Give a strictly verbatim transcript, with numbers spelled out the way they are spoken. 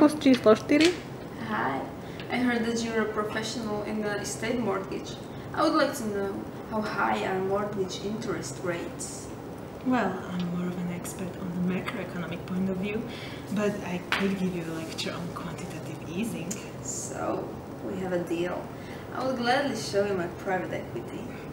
Gishwhes číslo štyri. Hi, I heard that you're a professional in the estate mortgage. I would like to know how high are mortgage interest rates? Well, I'm more of an expert on the macroeconomic point of view, but I could give you a lecture on quantitative easing. So, we have a deal. I will gladly show you my private equity.